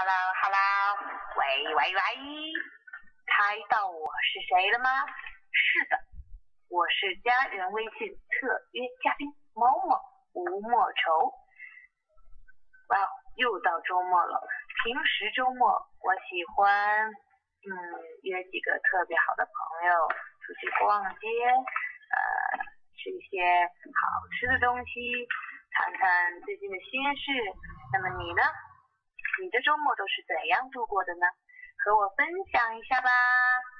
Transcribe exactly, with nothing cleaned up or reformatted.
Hello Hello， 喂喂喂，猜到我是谁了吗？是的，我是家人微信特约嘉宾某某吴莫愁。哇，又到周末了。平时周末我喜欢嗯约几个特别好的朋友出去逛街，呃吃一些好吃的东西，谈谈最近的心事。那么你呢？你的周末都是怎样度过的呢？和我分享一下吧。